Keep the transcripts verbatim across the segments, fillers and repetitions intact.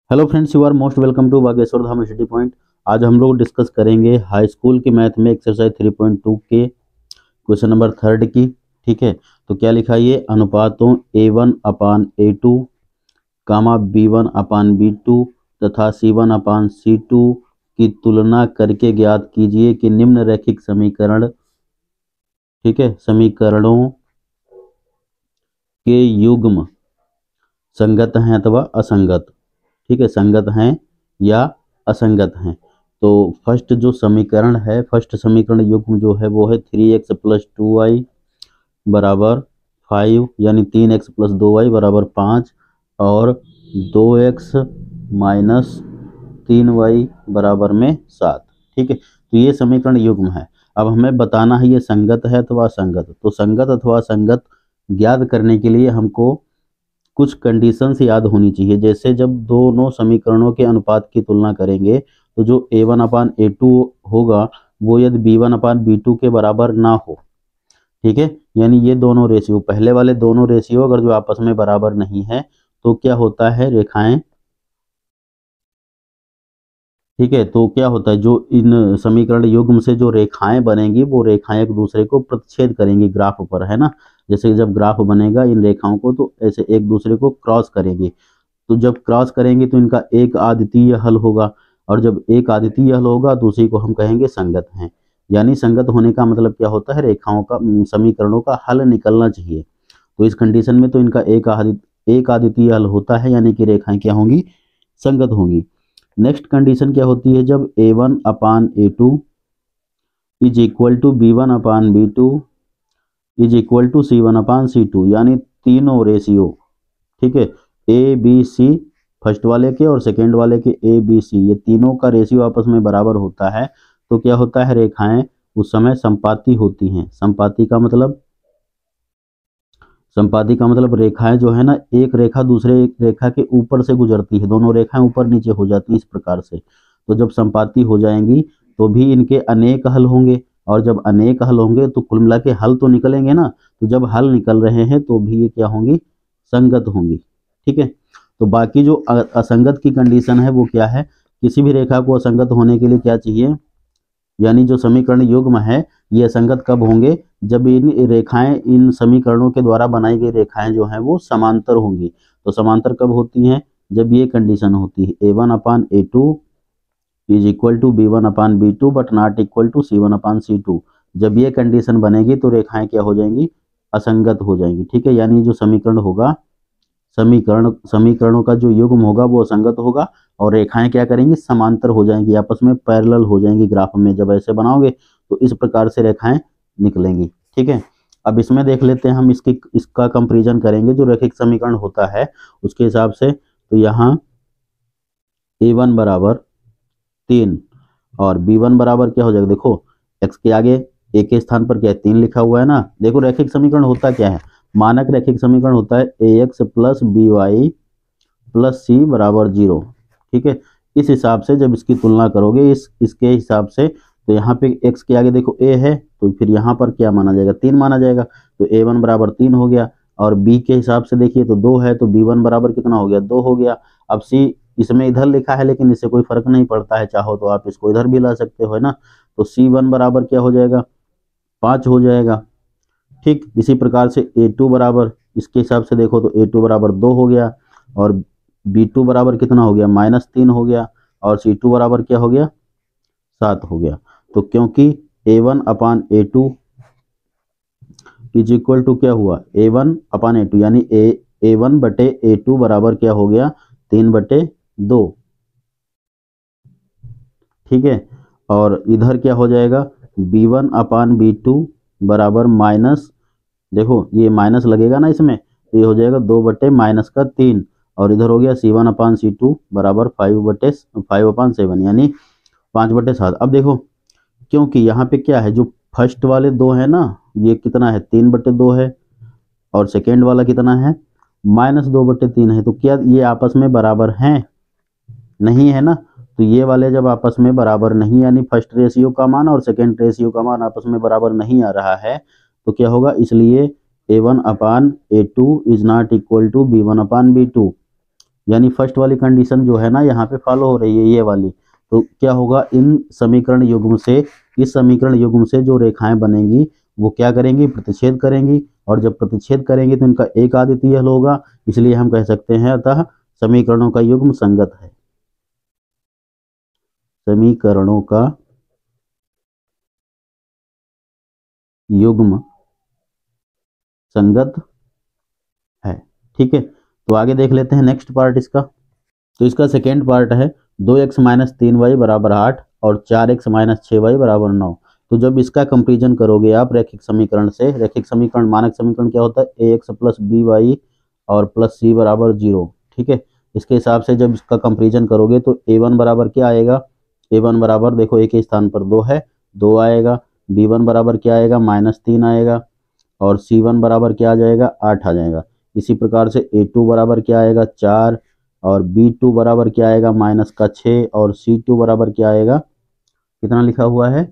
Hello friends, you are most welcome to Bageshwar Dham study point. आज हम लोग डिस्कस करेंगे हाई स्कूल के मैथ में एक्सरसाइज थ्री पॉइंट टू के क्वेश्चन नंबर थर्ड की। ठीक है, तो क्या लिखा है ये अनुपातों A one upon A two comma B one upon B two तथा C one upon C to की तुलना करके ज्ञात कीजिए कि निम्न रैखिक समीकरण, ठीक है, समीकरणों के युग्म संगत हैं अथवा असंगत। ठीक है, संगत हैं या असंगत हैं। तो फर्स्ट जो समीकरण है, फर्स्ट समीकरण युग्म जो है वो है three x plus two y बराबर फाइव, यानी तीन एक्स प्लस दो वाई बराबर पाँच, और दो एक्स माइनस तीन वाई बराबर में सात। ठीक है, तो ये समीकरण युग्म है। अब हमें बताना है ये संगत है अथवा असंगत। तो संगत अथवा असंगत ज्ञात करने के लिए हमको कुछ कंडीशंस याद होनी चाहिए। जैसे जब दोनों समीकरणों के अनुपात की तुलना करेंगे तो जो ए वन अपान ए टू होगा वो यदि B one upon B two के बराबर ना हो। ठीक है, यानी ये दोनों रेशियो, पहले वाले दोनों रेशियो अगर जो आपस में बराबर नहीं है तो क्या होता है, रेखाएं, ठीक है, तो क्या होता है, जो इन समीकरण युग्म से जो रेखाएं बनेंगी वो रेखाएं एक दूसरे को प्रतिच्छेद करेंगी ग्राफ पर, है ना। जैसे जब ग्राफ बनेगा इन रेखाओं को तो ऐसे एक दूसरे को क्रॉस करेंगी। तो जब क्रॉस करेंगे तो इनका एक आद्वितीय हल होगा, और जब एक आद्वितीय हल होगा तो उसी को हम कहेंगे संगत हैं। यानी संगत होने का मतलब क्या होता है, रेखाओं का, समीकरणों का हल निकलना चाहिए। तो इस कंडीशन में तो इनका एक आदित्य एक आद्वितीय हल होता है, यानी कि रेखाएं क्या होंगी, संगत होंगी। नेक्स्ट कंडीशन क्या होती है, जब A one upon A two is equal to B one upon B two is equal to C one upon C two, यानी तीनों रेशियो, ठीक है, ए बी सी, फर्स्ट वाले के और सेकेंड वाले के ए बी सी, ये तीनों का रेशियो आपस में बराबर होता है तो क्या होता है, रेखाएं उस समय संपाती होती हैं। संपाती का मतलब संपाती का मतलब रेखाएं जो है ना, एक रेखा दूसरे एक रेखा के ऊपर से गुजरती है, दोनों रेखाएं ऊपर नीचे हो जाती है इस प्रकार से। तो जब संपाती हो जाएंगी तो भी इनके अनेक हल होंगे, और जब अनेक हल होंगे तो कुल मिला के हल तो निकलेंगे ना। तो जब हल निकल रहे हैं तो भी ये क्या होंगी, संगत होंगी। ठीक है, तो बाकी जो असंगत की कंडीशन है वो क्या है, किसी भी रेखा को असंगत होने के लिए क्या चाहिए, यानी जो समीकरण युग्म है ये असंगत कब होंगे, जब इन रेखाएं, इन समीकरणों के द्वारा बनाई गई रेखाएं जो हैं वो समांतर होंगी। तो समांतर कब होती हैं, जब ये कंडीशन होती है A one upon A two is equal to B one upon B two but not equal to C one upon C two. जब ये कंडीशन बनेगी तो रेखाएं क्या हो जाएंगी, असंगत हो जाएंगी। ठीक है, यानी जो समीकरण होगा, समीकरण समीकरणों का जो युग्म होगा वो असंगत होगा, और रेखाएं क्या करेंगी, समांतर हो जाएंगी, आपस में पैरेलल हो जाएंगी ग्राफ में। जब ऐसे बनाओगे तो इस प्रकार से रेखाएं निकलेंगी। ठीक है, अब इसमें देख लेते हैं हम, इसकी इसका कंपैरिजन करेंगे जो रैखिक समीकरण होता है उसके हिसाब से। तो यहाँ ए वन बराबर तीन और बी वन बराबर क्या हो जाएगा, देखो एक्स के आगे ए के स्थान पर क्या है, तीन लिखा हुआ है ना। देखो रैखिक समीकरण होता क्या है, मानक रैखिक समीकरण होता है A x plus B y plus C बराबर जीरो। ठीक है, इस हिसाब से जब इसकी तुलना करोगे इस इसके हिसाब से, तो यहाँ पे x के आगे देखो a है तो फिर यहाँ पर क्या माना जाएगा, तीन माना जाएगा। तो ए वन बराबर तीन हो गया, और b के हिसाब से देखिए तो दो है तो बी वन बराबर कितना हो गया, दो हो गया। अब c इसमें इधर लिखा है लेकिन इससे कोई फर्क नहीं पड़ता है, चाहो तो आप इसको इधर भी ला सकते हो, है ना। तो सी वन बराबर क्या हो जाएगा, पाँच हो जाएगा। ठीक, इसी प्रकार से ए टू बराबर, इसके हिसाब से देखो तो ए टू बराबर दो हो गया, और बी टू बराबर कितना हो गया, माइनस तीन हो गया, और सी टू बराबर क्या हो गया, सात हो गया। तो क्योंकि A one upon A two is equal to क्या हुआ, ए वन अपान ए टू, यानी ए ए वन बटे ए टू बराबर क्या हो गया, तीन बटे दो। ठीक है, और इधर क्या हो जाएगा, B one upon B two बराबर माइनस, देखो ये माइनस लगेगा ना इसमें, तो ये हो जाएगा दो बटे माइनस का तीन, और इधर हो गया C one upon C two बराबर फाइव बटे फाइव अपान सेवन, यानी पाँच बटे सात। अब देखो क्योंकि यहाँ पे क्या है, जो फर्स्ट वाले दो है ना, ये कितना है, तीन बटे दो है, और सेकेंड वाला कितना है, माइनस दो बटे तीन है। तो क्या ये आपस में बराबर हैं, नहीं है ना। तो ये वाले जब आपस में बराबर नहीं, यानी फर्स्ट रेशियो का मान और सेकेंड रेशियो का मान आपस में बराबर नहीं आ रहा है, तो क्या होगा, इसलिए A one upon A two is not equal to B one upon B two, यानी फर्स्ट वाली कंडीशन जो है ना यहाँ पे फॉलो हो रही है, ये वाली। तो क्या होगा, इन समीकरण युग्म से, इस समीकरण युग्म से जो रेखाएं बनेंगी वो क्या करेंगी, प्रतिच्छेद करेंगी, और जब प्रतिच्छेद करेंगी तो इनका एक आदितीय हल होगा, इसलिए हम कह सकते हैं अतः समीकरणों का युग्म संगत है। समीकरणों का युग्म संगत है। ठीक है, तो आगे देख लेते हैं नेक्स्ट पार्ट इसका। तो इसका सेकेंड पार्ट है दो एक्स माइनस तीन वाई बराबर आठ और चार एक्स माइनस छः वाई बराबर नौ। तो जब इसका कंपेरिजन करोगे आप रैखिक समीकरण से, रैखिक समीकरण मानक समीकरण क्या होता है, A x plus B y और प्लस सी बराबर जीरो। ठीक है, इसके हिसाब से जब इसका कंपेरिजन करोगे तो ए वन बराबर क्या आएगा, ए वन बराबर देखो ए के स्थान पर दो है, दो आएगा। बी वन बराबर क्या आएगा, माइनस तीन आएगा। और सी वन बराबर क्या आ जाएगा, आठ आ जाएगा। इसी प्रकार से ए टू बराबर क्या आएगा, चार। और बी टू बराबर क्या आएगा, माइनस का छः। और सी टू बराबर क्या आएगा, कितना लिखा हुआ है,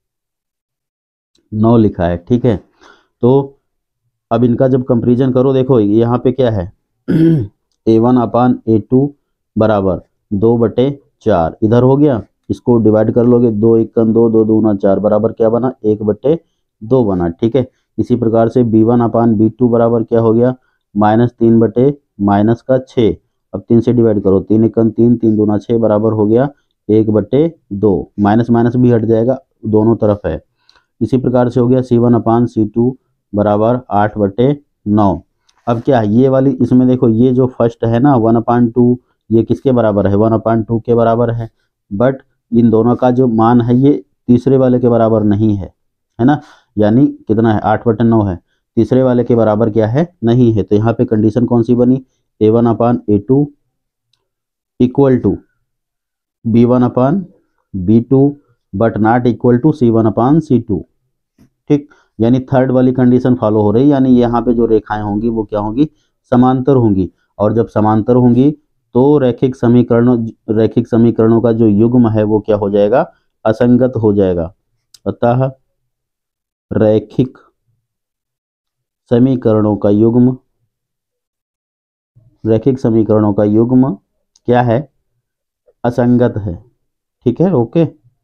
नौ लिखा है। ठीक है, तो अब इनका जब कंपेरिजन करो, देखो यहाँ पे क्या है A one upon A two बराबर दो बटे चार, इधर हो गया, इसको डिवाइड कर लोगे, दो एक दो, दो दूना चार, बराबर क्या बना, एक बटे दो बना। ठीक है, इसी प्रकार से B one upon B two बराबर क्या हो गया, माइनस तीन बटे माइनस का छः। अब तीन से डिवाइड करो, तीन एक तीन, तीन दूना छः, बराबर हो गया एक बटे दो। माइनस माइनस भी हट जाएगा, दोनों तरफ है। इसी प्रकार से हो गया C one upon C two बराबर आठ बटे नौ। अब क्या है, ये वाली इसमें देखो, ये जो फर्स्ट है ना वन अपान टू, ये किसके बराबर है, वन अपान टू के बराबर है। बट इन दोनों का जो मान है ये तीसरे वाले के बराबर नहीं है, है ना। यानी कितना है, आठ बटे नौ है, तीसरे वाले के बराबर क्या है, नहीं है। तो यहाँ पे कंडीशन कौन सी बनी, A one upon A two equal to B one upon B two but not equal to C one upon C two. ठीक, यानी थर्ड वाली कंडीशन फॉलो हो रही, यानी यहाँ पे जो रेखाएं होंगी वो क्या होंगी, समांतर होंगी। और जब समांतर होंगी तो रैखिक समीकरणों रैखिक समीकरणों का जो युग्म है वो क्या हो जाएगा, असंगत हो जाएगा। अतः रैखिक समीकरणों का युग्म रैखिक समीकरणों का युग्म क्या है, असंगत है। ठीक है, ओके,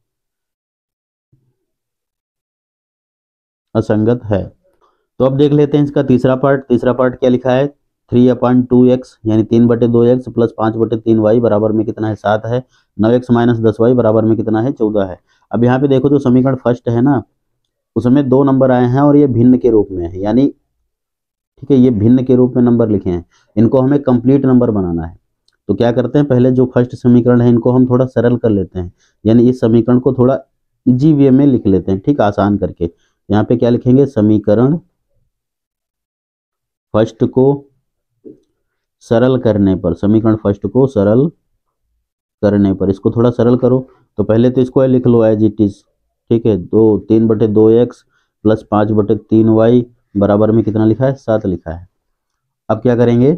असंगत है। तो अब देख लेते हैं इसका तीसरा पार्ट। तीसरा पार्ट क्या लिखा है, थ्री अपॉन टू एक्स यानी तीन बटे दो एक्स प्लस पाँच बटे तीन वाई बराबर में कितना है, सात है। नौ एक्स माइनस दस वाई बराबर में कितना है, चौदह है। अब यहाँ पे देखो जो समीकरण फर्स्ट है ना, उसमें दो नंबर आए हैं और ये भिन्न के रूप में है, यानी ठीक है, ये भिन्न के रूप में नंबर लिखे हैं, इनको हमें कंप्लीट नंबर बनाना है। तो क्या करते हैं, पहले जो फर्स्ट समीकरण है इनको हम थोड़ा सरल कर लेते हैं, यानी इस समीकरण को थोड़ा इजी वे में लिख लेते हैं, ठीक, आसान करके। यहाँ पे क्या लिखेंगे, समीकरण फर्स्ट को सरल करने पर, समीकरण फर्स्ट को सरल करने पर, इसको थोड़ा सरल करो। तो पहले तो इसको लिख लो एज इट इज। ठीक है, दो तीन बटे दो एक्स प्लस पाँच बटे तीन वाई बराबर में कितना लिखा है, सात लिखा है। अब क्या करेंगे,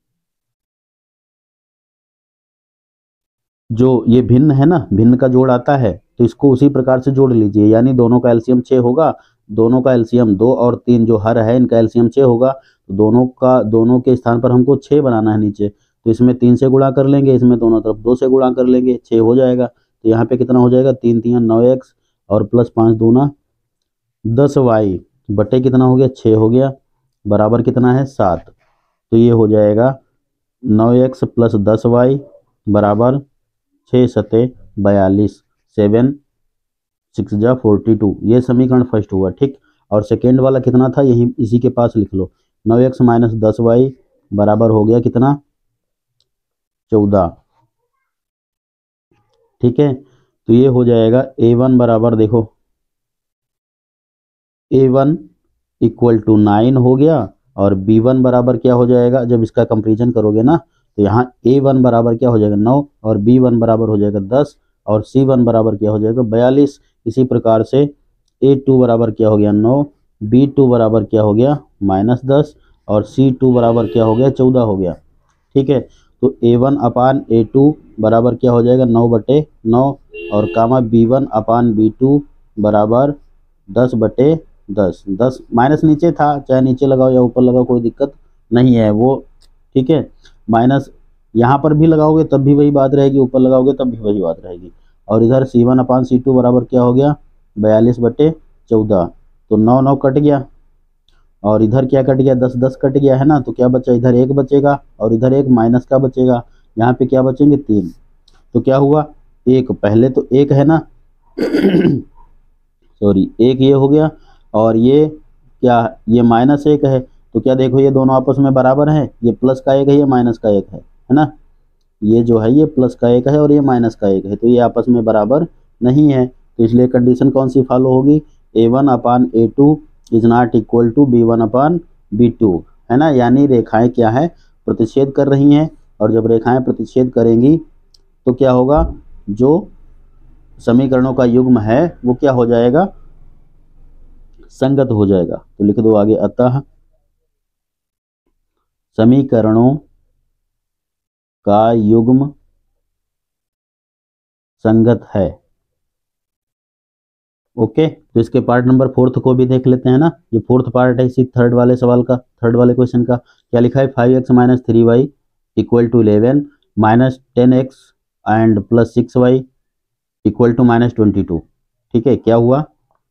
जो ये भिन्न है ना, भिन्न का जोड़ आता है, तो इसको उसी प्रकार से जोड़ लीजिए, यानी दोनों का एलसीएम छः होगा। दोनों का एलसीएम दो और तीन जो हर है इनका एलसीएम छः होगा, तो दोनों का दोनों के स्थान पर हमको छः बनाना है नीचे, तो इसमें तीन से गुणा कर लेंगे, इसमें दोनों तरफ दो से गुणा कर लेंगे, छः हो जाएगा। तो यहाँ पे कितना हो जाएगा, तीन तीन नौ एक्स और प्लस पाँच दूना दस वाई बटे कितना हो गया, छः हो गया, बराबर कितना है, सात। तो ये हो जाएगा नौ एक्स प्लस दस वाई बराबर छः सते बयालीस, सेवन सिक्स जा फोर्टी टू। ये समीकरण फर्स्ट हुआ, ठीक। और सेकेंड वाला कितना था, यही इसी के पास लिख लो, नौ एक्स माइनस दस वाई बराबर हो गया कितना, चौदह। ठीक है, तो ये हो जाएगा ए वन बराबर, देखो A one equal to nine हो गया, और बी वन बराबर क्या हो जाएगा, जब इसका कंपेरिजन करोगे ना, तो यहाँ ए वन बराबर क्या हो जाएगा, नौ, और बी वन बराबर हो जाएगा दस, और सी वन बराबर क्या हो जाएगा, बयालीस। इसी प्रकार से ए टू बराबर क्या हो गया, नौ, बी टू बराबर क्या हो गया, माइनस दस, और सी टू बराबर क्या हो गया, चौदह हो गया। ठीक है, तो ए वन अपान ए टू बराबर क्या हो जाएगा, नौ बटे नौ, और comma B one upon B two बराबर दस बटे दस। दस माइनस नीचे था, चाहे नीचे लगाओ या ऊपर लगाओ कोई दिक्कत नहीं है वो, ठीक है। माइनस यहाँ पर भी लगाओगे तब भी वही बात रहेगी, ऊपर लगाओगे तब भी वही बात रहेगी। और इधर सी वन अपान सी टू बराबर क्या हो गया, बयालीस बटे चौदह, तो नौ नौ कट गया, और इधर क्या कट गया, दस दस कट गया है ना, तो क्या बचा, इधर एक बचेगा और इधर एक माइनस का बचेगा, यहाँ पे क्या बचेंगे, तीन। तो क्या हुआ, एक पहले तो एक है ना सॉरी एक ये हो गया, और ये क्या, ये माइनस एक है, तो क्या देखो ये दोनों आपस में बराबर हैं, ये प्लस का एक है, ये माइनस का एक है है ना, ये जो है ये प्लस का एक है और ये माइनस का एक है, तो ये आपस में बराबर नहीं है, तो इसलिए कंडीशन कौन सी फॉलो होगी, A one upon A two is not equal to B one upon B two, है ना, यानी रेखाएं क्या है, प्रतिच्छेद कर रही हैं, और जब रेखाएं प्रतिच्छेद करेंगी तो क्या होगा, जो समीकरणों का युग्म है वो क्या हो जाएगा, संगत हो जाएगा। तो लिख दो आगे, अतः समीकरणों का युग्म संगत है। ओके, तो इसके पार्ट नंबर फोर्थ को भी देख लेते हैं ना, ये फोर्थ पार्ट है इसी थर्ड वाले सवाल का, थर्ड वाले क्वेश्चन का। क्या लिखा है, five x minus three y equal to eleven minus ten x and plus six y equal to minus twenty two. ठीक है, क्या हुआ,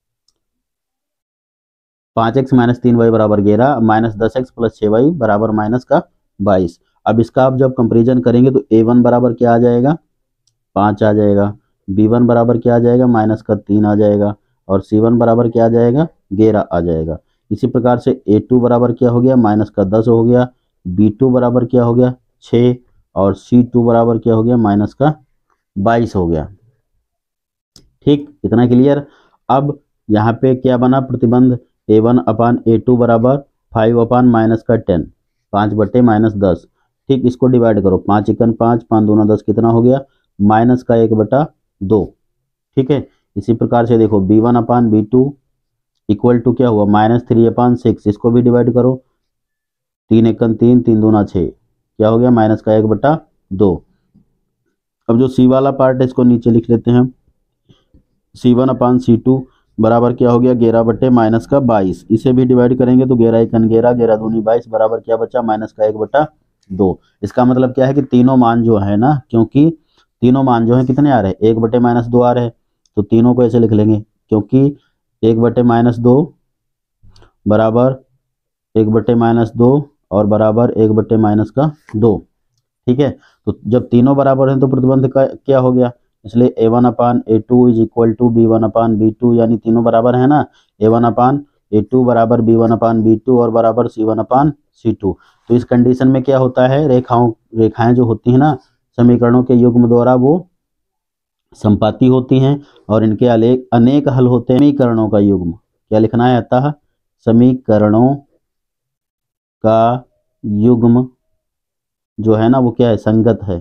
पाँच एक्स माइनस तीन वाई बराबर ग्यारह माइनस दस एक्स प्लस छः वाई बराबर माइनस का बाईस। अब इसका आप जब कंपेरिजन करेंगे तो ए वन बराबर क्या आ जाएगा, पाँच आ जाएगा, बी वन बराबर क्या आ जाएगा, माइनस का तीन आ जाएगा, और सी वन बराबर क्या आ जाएगा, ग्यारह आ जाएगा। इसी प्रकार से ए टू बराबर क्या हो गया, माइनस का दस हो गया, बी टू बराबर क्या हो गया, छः, और सी टू बराबर क्या हो गया, माइनस का बाईस हो गया। ठीक, इतना क्लियर। अब यहाँ पे क्या बना प्रतिबंध, A one upon A two बराबर फाइव अपान माइनस का टेन, पाँच बटे माइनस दस। ठीक, इसको डिवाइड करो, पाँच इकन पाँच, पाँच दूना दस, कितना हो गया, माइनस का एक बटा दो। ठीक है, इसी प्रकार से देखो B one upon B two equal to क्या हुआ, माइनस थ्री अपान सिक्स, इसको भी डिवाइड करो, तीन एकन तीन, तीन दूना छः, क्या हो गया, माइनस का एक बटा दो। अब जो सी वाला पार्ट है इसको नीचे लिख लेते हैं, सी वन अपान सी टू बराबर क्या हो गया, ग्यारह बटे माइनस का बाईस, इसे भी डिवाइड करेंगे तो ग्यारह एकन ग्यारह, ग्यारह दूनी बाईस बराबर क्या बचा, माइनस का एक बटा दो। इसका मतलब क्या है कि तीनों मान जो है ना, क्योंकि तीनों मान जो है कितने आ रहे हैं, एक बटे माइनस दो आ रहे हैं, तो तीनों को ऐसे लिख लेंगे, क्योंकि एक बटे माइनस दो बराबर एक बटे माइनस दो और बराबर एक बटे माइनस का दो। ठीक है, तो जब तीनों बराबर हैं तो प्रतिबंध का क्या हो गया, इसलिए A one upon A two is equal to B one upon B two, यानी तीनों बराबर है ना, A one upon A two बराबर B one upon B two और बराबर सी वन अपान सी टू। तो इस कंडीशन में क्या होता है, रेखाओं रेखाएं जो होती हैं ना समीकरणों के युग्म द्वारा वो संपाती होती हैं, और इनके अनेक अनेक हल होते हैं। समीकरणों का युग्म क्या लिखना है, अतः समीकरणों का युग्म जो है ना वो क्या है, संगत है,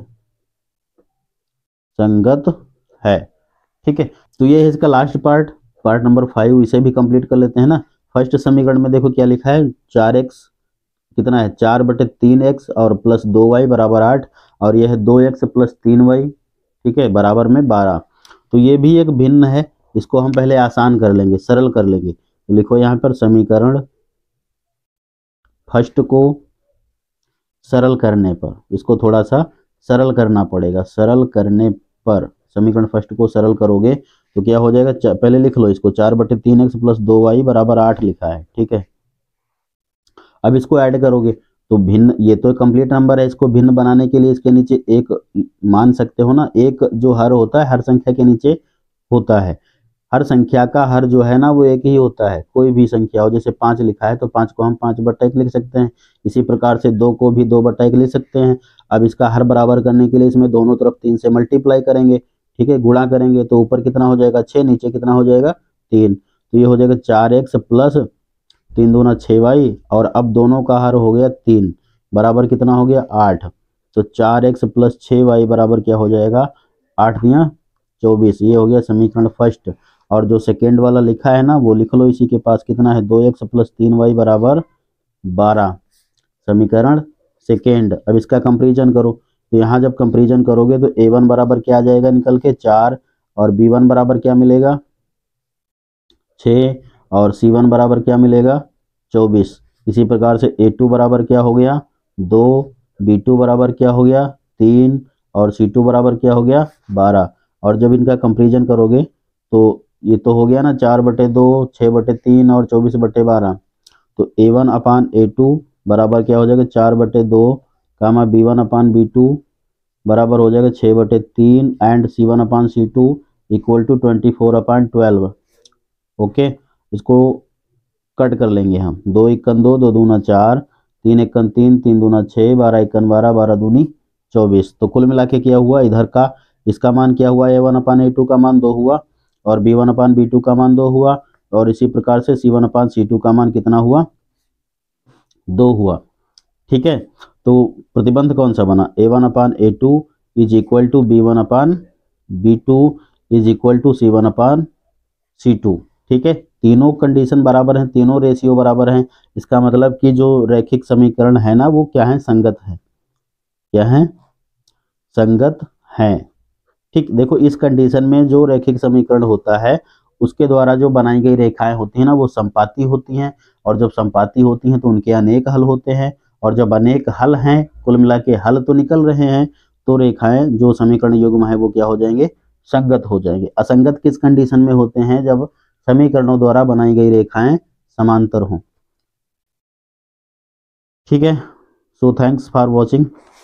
संगत है। ठीक है, तो ये है इसका last part, part number five, इसे भी कंप्लीट कर लेते हैं ना। फर्स्ट समीकरण में देखो क्या लिखा है, चार एक्स कितना है, चार बटे तीन एक्स और प्लस दो वाई बराबर आठ, और यह है दो एक्स प्लस तीन वाई, ठीक है, बराबर में बारह। तो ये भी एक भिन्न है, इसको हम पहले आसान कर लेंगे, सरल कर लेंगे। तो लिखो यहाँ पर समीकरण फर्स्ट को सरल करने पर, इसको थोड़ा सा सरल करना पड़ेगा, सरल करने पर समीकरण फर्स्ट को सरल करोगे तो क्या हो जाएगा, पहले लिख लो इसको, चार बटे तीन एक्स प्लस दो वाई बराबर आठ लिखा है। ठीक है, अब इसको ऐड करोगे तो भिन्न, ये तो कंप्लीट नंबर है, इसको भिन्न बनाने के लिए इसके नीचे एक मान सकते हो ना, एक जो हर होता है हर संख्या के नीचे होता है, हर संख्या का हर जो है ना वो एक ही होता है, कोई भी संख्या हो, जैसे पाँच लिखा है तो पाँच को हम पाँच बट्टा एक लिख सकते हैं, इसी प्रकार से दो को भी दो बट्टा एक लिख सकते हैं। अब इसका हर बराबर करने के लिए इसमें दोनों तरफ तीन से मल्टीप्लाई करेंगे, ठीक है, गुणा करेंगे तो ऊपर कितना हो जाएगा छः, नीचे कितना हो जाएगा तीन, तो ये हो जाएगा चार एक्स प्लस तीन दूना छः वाई, और अब दोनों का हर हो गया तीन बराबर कितना हो गया आठ, तो चार एक्स प्लस छः वाई बराबर क्या हो जाएगा, आठ दिया चौबीस। ये हो गया समीकरण फर्स्ट। और जो सेकेंड वाला लिखा है ना वो लिख लो इसी के पास, कितना है, दो एक्स प्लस तीन वाई बराबर बारह, समीकरण सेकेंड। अब इसका कंपेरिजन करो, तो यहाँ जब कंपेरिजन करोगे तो ए वन बराबर क्या आ जाएगा निकल के चार, और बी वन बराबर क्या मिलेगा छः, और सी वन बराबर क्या मिलेगा चौबीस। इसी प्रकार से ए टू बराबर क्या हो गया दो, बी टू बराबर क्या हो गया तीन और सी टू बराबर क्या हो गया बारह। और जब इनका कंपेरिजन करोगे तो ये तो हो गया ना चार बटे दो, छः बटे तीन और चौबीस बटे बारह। तो ए वन अपान ए टू बराबर क्या हो जाएगा चार बटे दो comma B one upon B two बराबर हो जाएगा छः बटे तीन and C one upon C two equal to twenty four upon twelve. Okay, इसको कट कर लेंगे हम। दो इक्कन दो, दो दूना चार, तीन इक्कन तीन, तीन दूना छः, बारह इक्कन बारह, बारह दूनी चौबीस। तो कुल मिला के क्या हुआ इधर का इसका मान क्या हुआ ए वन अपान ए टू का मान दो हुआ और B one upon B two का मान दो हुआ और इसी प्रकार से सी वन अपान सी टू का मान कितना हुआ दो हुआ। ठीक है, तो प्रतिबंध कौन सा बना A one upon A two is equal to B one upon B two is equal to C one upon C two. ठीक है, तीनों कंडीशन बराबर हैं, तीनों रेशियो बराबर हैं। इसका मतलब कि जो रैखिक समीकरण है ना वो क्या है संगत है, क्या है संगत है। ठीक, देखो इस कंडीशन में जो रैखिक समीकरण होता है उसके द्वारा जो बनाई गई रेखाएं होती हैं ना वो संपाती होती हैं और जब संपाती होती हैं तो उनके अनेक हल होते हैं और जब अनेक हल हैं कुल मिला के हल तो निकल रहे हैं तो रेखाएं जो समीकरण युग्म है वो क्या हो जाएंगे संगत हो जाएंगे। असंगत किस कंडीशन में होते हैं जब समीकरणों द्वारा बनाई गई रेखाएं समांतर हों। ठीक है, सो थैंक्स फॉर वॉचिंग।